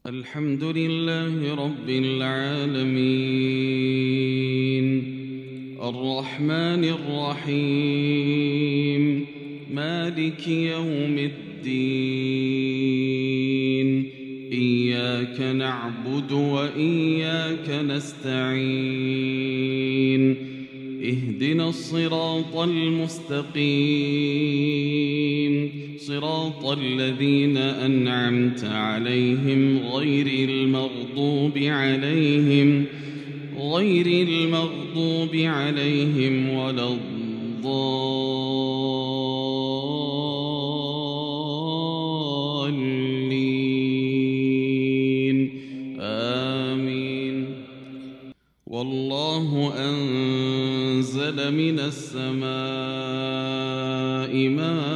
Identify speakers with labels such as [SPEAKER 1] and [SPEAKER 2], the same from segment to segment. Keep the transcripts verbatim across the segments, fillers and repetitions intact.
[SPEAKER 1] الحمد لله رب العالمين الرحمن الرحيم مالك يوم الدين إياك نعبد وإياك نستعين اهدنا الصراط المستقيم صراط الذين أنعمت عليهم غير المغضوب عليهم غير المغضوب عليهم ولا الضالين آمين. والله أنزل من السماء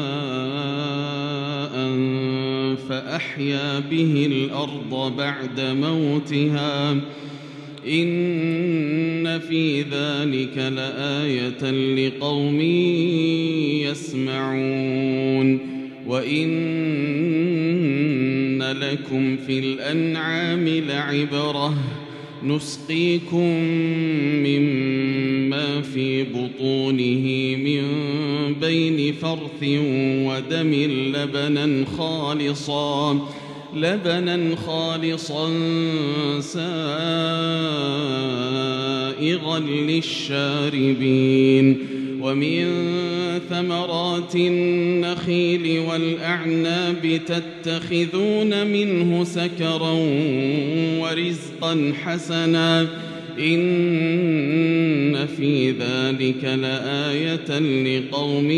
[SPEAKER 1] ماء فأحيا به الأرض بعد موتها إن في ذلك لآية لقوم يسمعون. وإن لكم في الأنعام لعبرة نسقيكم مما في بطونه من بين فرث ودم لبنا خالصا لبنا خالصا سائغا للشاربين ومن ثمرات النخيل والأعناب تتخذون منه سكرا ورزقا حسنا إن في ذلك لآية لقوم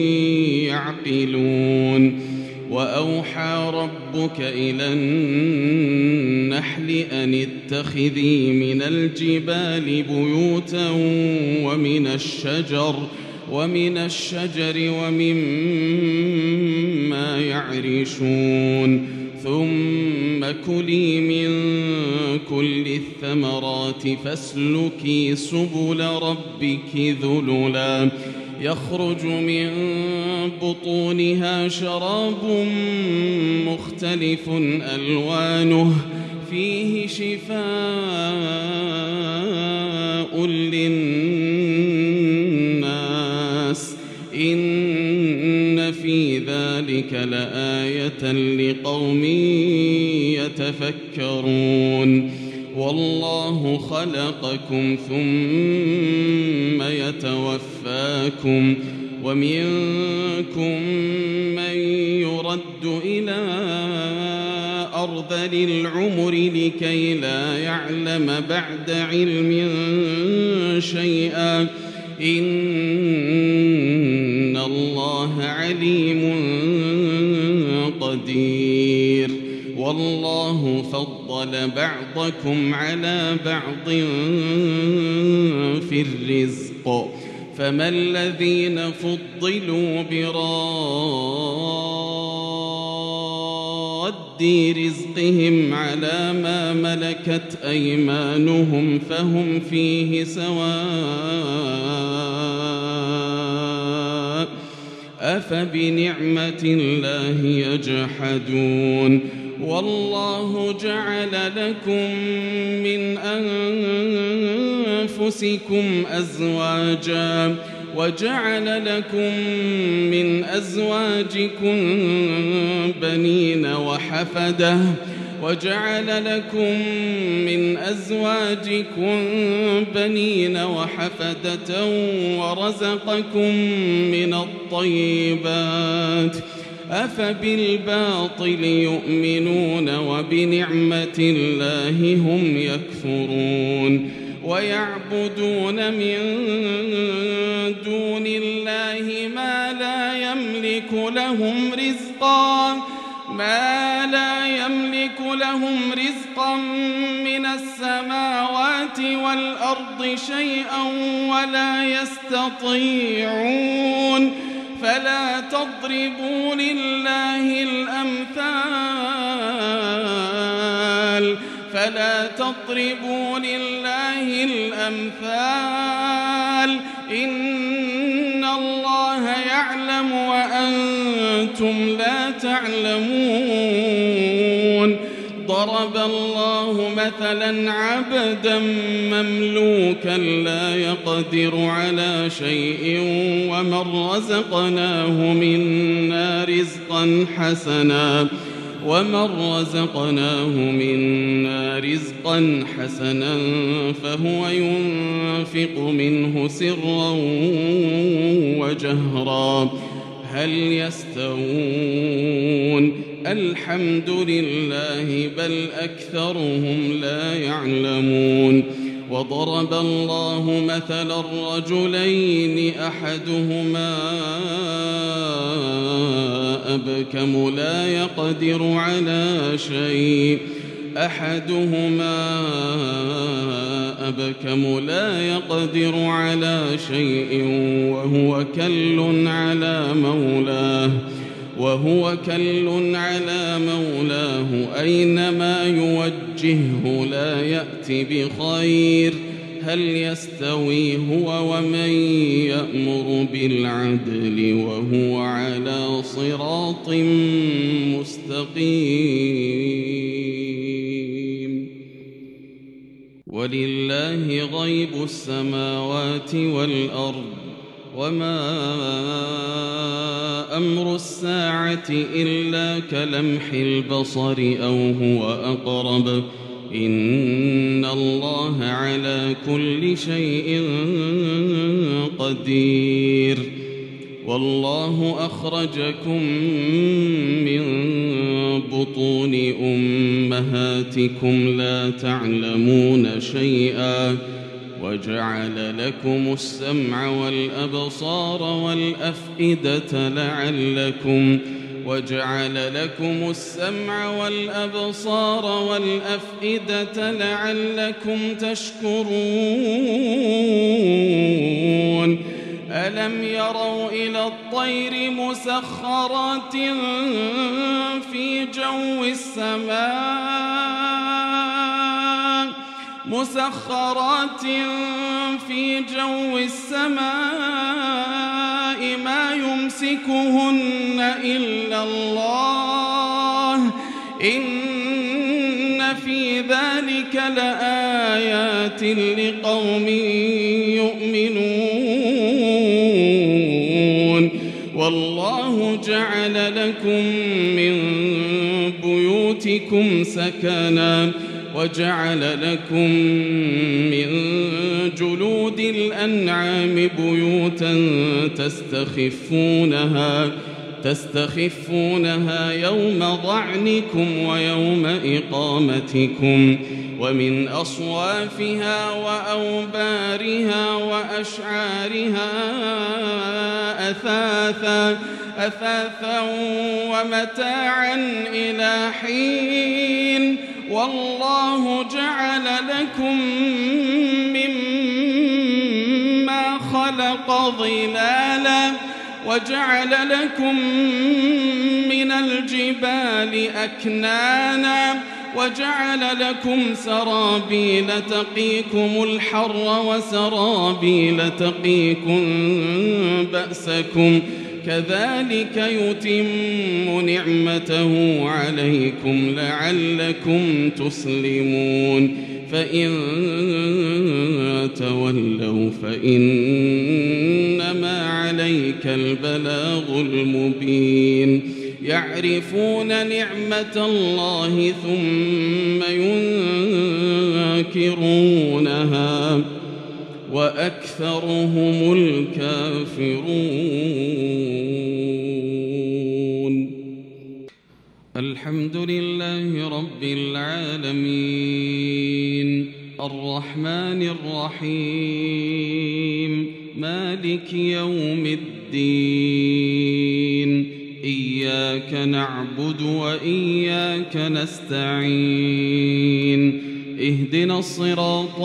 [SPEAKER 1] يعقلون. وأوحى ربك إلى النحل أن اتخذي من الجبال بيوتا ومن الشجر ومن الشجر ومما يعرشون ثم كلي من كل الثمرات فاسلكي سبل ربك ذللا يخرج من بطونها شراب مختلف ألوانه فيه شفاء للناس إن في ذلك لآية لقوم يتفكرون. والله خلقكم ثم يتوفاكم ومنكم من يرد إلى أرذل العمر لكي لا يعلم بعد علم شيئا إن الله عليم قدير. والله فضل بعضكم على بعض في الرزق فما الذين فضلوا براد رزقهم على ما ملكت أيمانهم فهم فيه سواء أفبنعمة الله يجحدون. والله جعل لكم من أنفسكم أزواجا وجعل لكم من أزواجكم بنين وحفدة وجعل لكم من أزواجكم بنين وحفدة ورزقكم من الطيبات أفبالباطل يؤمنون وبنعمة الله هم يكفرون. ويعبدون من دون الله ما لا يملك لهم رزقا ما لا يملك لهم رزقا من السماوات والأرض شيئا ولا يستطيعون فلا تضربوا لله الأمثال فلا تضربوا لله الأمثال إن الله يعلم وأنتم لا تعلمون ضرب الله مثلا عبدا مملوكا لا يقدر على شيء ومن رزقناه منا رزقا حسنا ومن رزقناه منا رزقا حسنا فهو ينفق منه سرا وجهرا هل يستوون الحمد لله بل أكثرهم لا يعلمون وضرب الله مثلا الرجلين أحدهما أبكم لا يقدر على شيء أحدهما أبكم لا يقدر على شيء وهو كل على مولاه وهو كل على مولاه أينما يوجهه لا يأتي بخير هل يستوي هو ومن يأمر بالعدل وهو على صراط مستقيم ولله غيب السماوات والأرض وما أمر الساعة إلا كلمح البصر أو هو أقرب إن الله على كل شيء قدير والله أخرجكم من بطون أمهاتكم لا تعلمون شيئا وجعل لكم السمع والأبصار والأفئدة لعلكم وجعل لكم السمع والأبصار والأفئدة لعلكم تشكرون ألم يروا إلى الطير مسخرات في جو السماء مسخرات في جو السماء ما يمسكهن إلا الله إن في ذلك لآيات لقوم يؤمنون والله جعل لكم من بيوتكم سكنا وجعل لكم من جلود الأنعام بيوتا تستخفونها تستخفونها يوم ضعنكم ويوم إقامتكم ومن أصوافها وأوبارها وأشعارها أثاثا أثاثا ومتاعا إلى حين والله جعل لكم مما خلق ظلالا وجعل لكم من الجبال أكنانا وجعل لكم سرابيل تقيكم الحر وسرابيل تقيكم بأسكم كذلك يتم نعمته عليكم لعلكم تسلمون فإن تولوا فإنما عليك البلاغ المبين يعرفون نعمة الله ثم ينكرونها وأكثرهم الكافرون الحمد لله رب العالمين الرحمن الرحيم مالك يوم الدين إياك نعبد وإياك نستعين اهدنا الصراط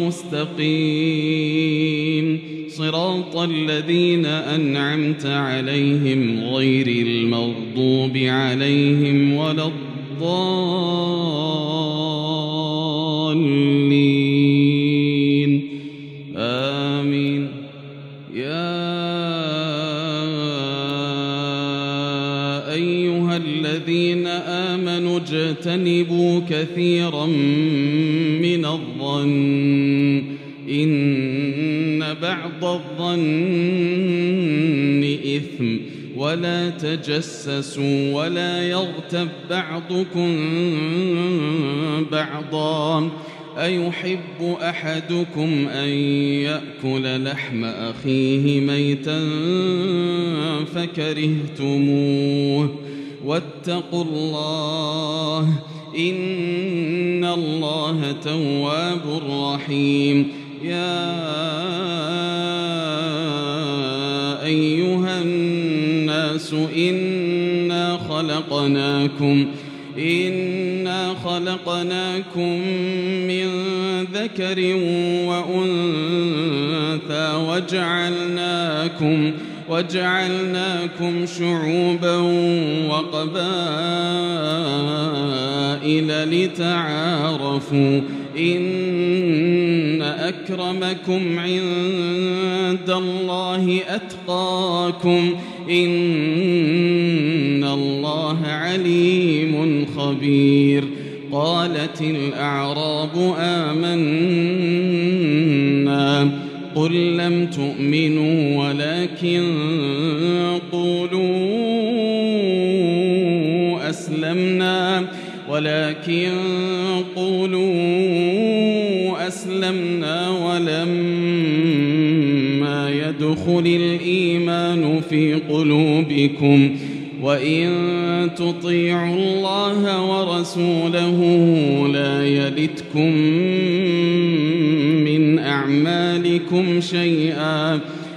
[SPEAKER 1] المستقيم صراط الذين أنعمت عليهم غير المغضوب عليهم ولا الضالين آمين يا أيها الذين آمنوا اجتنبوا واجتنبوا كثيرا من الظن إن بعض الظن إثم ولا تجسسوا ولا يغتب بعضكم بعضا أيحب أحدكم أن يأكل لحم أخيه ميتا فكرهتموه واتقوا الله إن الله تواب رحيم يا أيها الناس إنا خلقناكم إنا خلقناكم من ذكر وأنثى وجعلناكم وجعلناكم شعوبا وقبائل لتعارفوا إن أكرمكم عند الله أتقاكم إن الله عليم خبير قالت الأعراب آمنا قل لم تؤمنوا ولكن قولوا أسلمنا ولكن قولوا أسلمنا ولما يدخل الإيمان في قلوبكم وإن تطيعوا الله ورسوله لا يلتكم من أعمالكم شيئا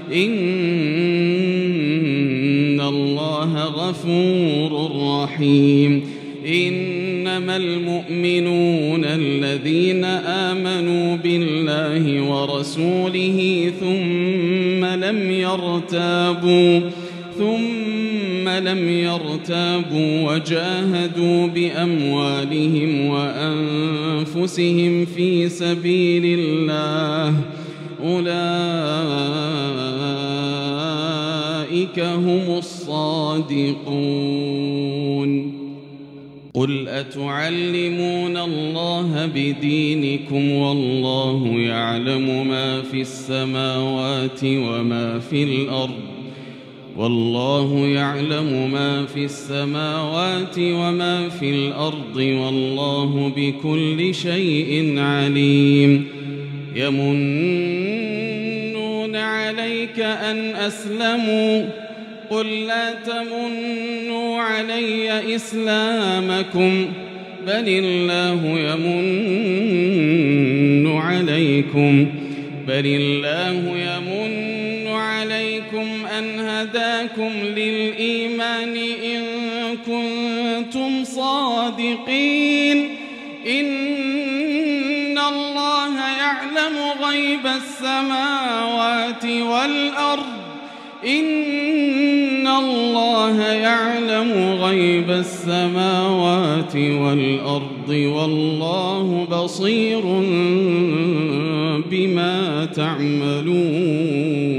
[SPEAKER 1] إن الله غفور رحيم إنما المؤمنون الذين آمنوا بالله ورسوله ثم لم يرتابوا ثم لم يرتابوا وجاهدوا بأموالهم وأنفسهم في سبيل الله أولئك هم الصادقون قل أتعلمون الله بدينكم والله يعلم ما في السماوات وما في الأرض والله يعلم ما في السماوات وما في الأرض والله بكل شيء عليم يمنون عليك أن أسلموا قل لا تمنوا علي إسلامكم بل الله يمن عليكم بل الله يمن عليكم أن هداكم للإيمان إن كنتم صادقين إن الله يعلم غيب السماوات والأرض إن الله يعلم غيب السماوات والأرض والله بصير بما تعملون.